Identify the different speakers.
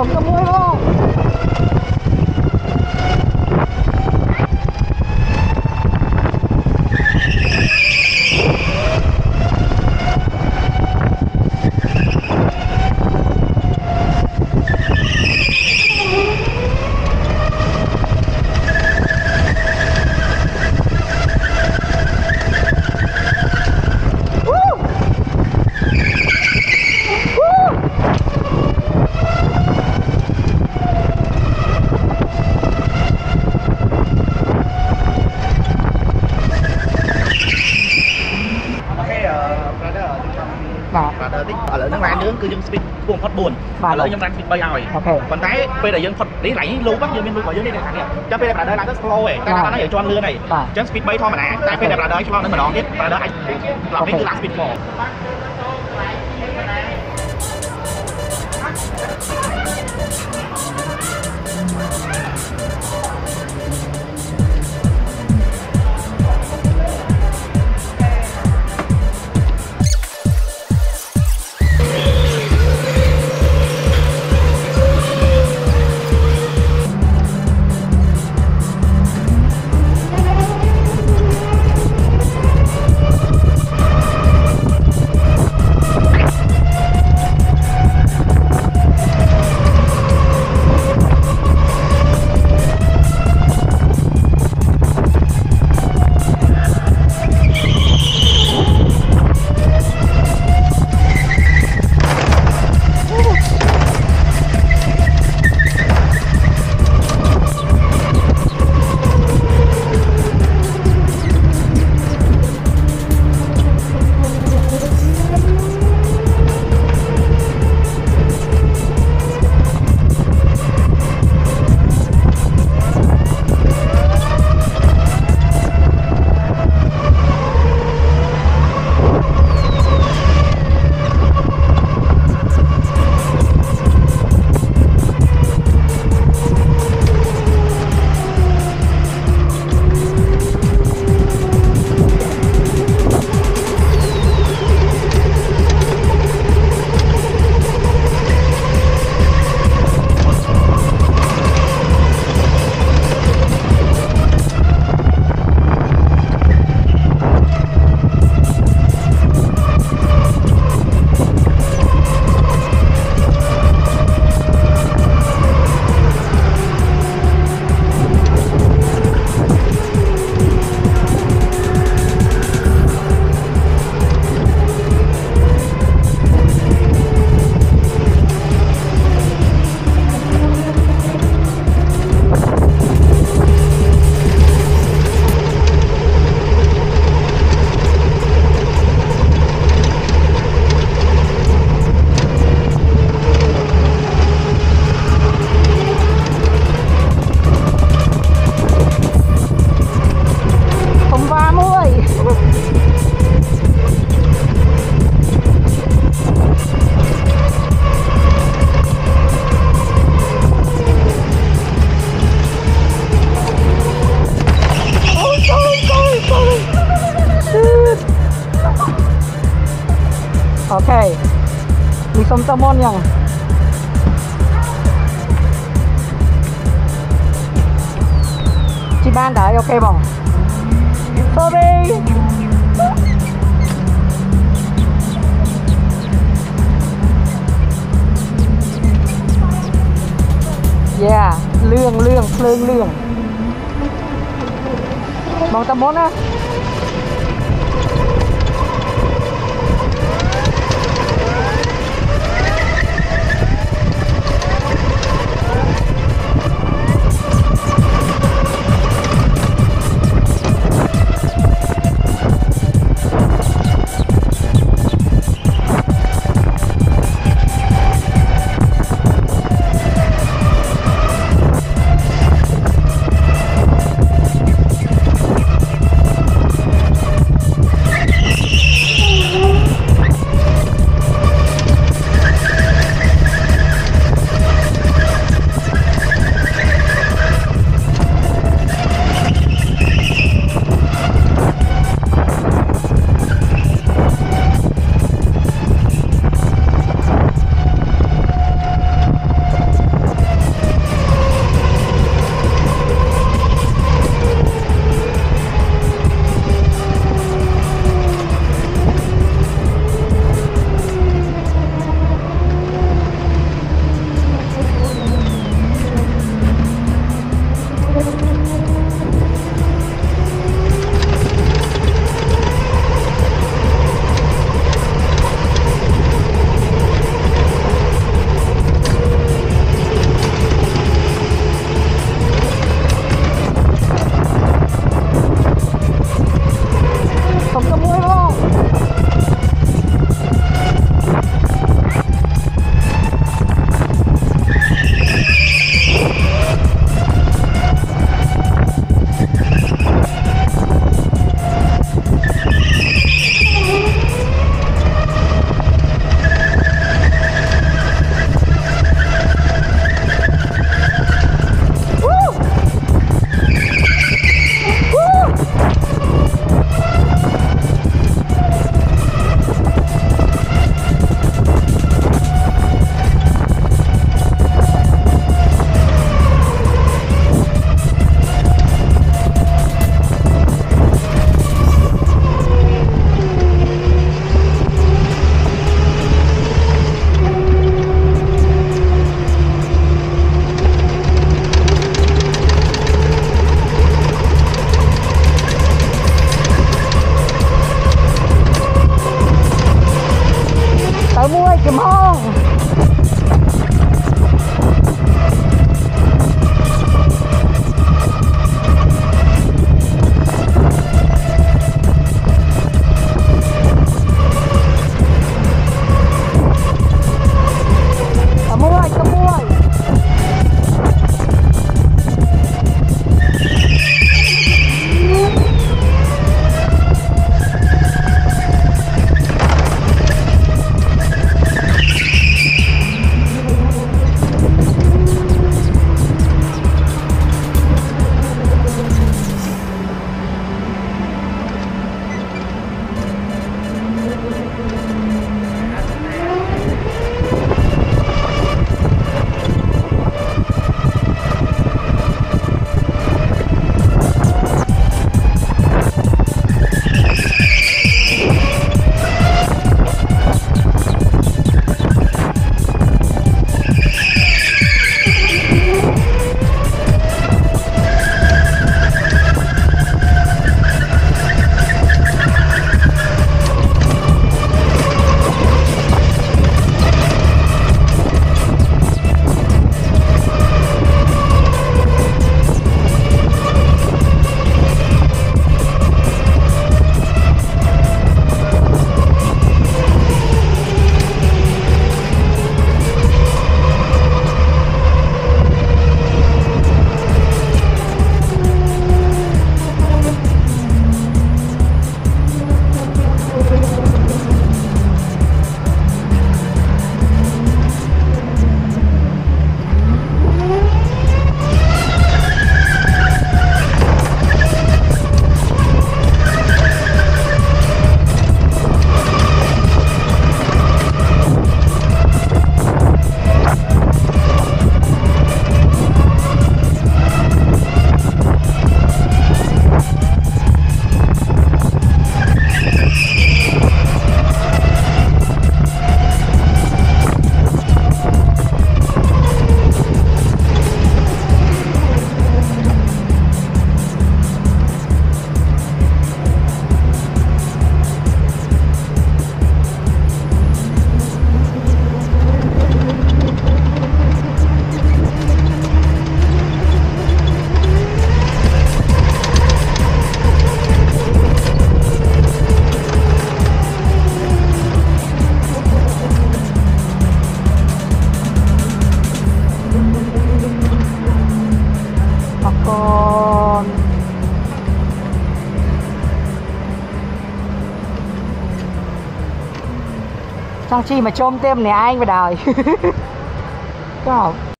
Speaker 1: sống cho mũi luôn.
Speaker 2: ở lại nước ngoài nướng cứ dùng speed buồn phát buồn ở lại trong đang speed bay rồi còn cái bây giờ dân phật lý lấy lưu bắt dân miền núi có dân đi này này cho bây giờ là đời là rất slow ấy cái nó cho anh lưa này chân speed bay thôi mà nè tại bây giờ là đời cho nó mà đón hết là đời anh làm cái là speed fall.
Speaker 1: Oke, bisa temon yang chị ban đấy, ok bỏng. Sorry. Yeah, lương. Bỏng temon á. Sang chi mà chôm thêm này anh vào đời. Có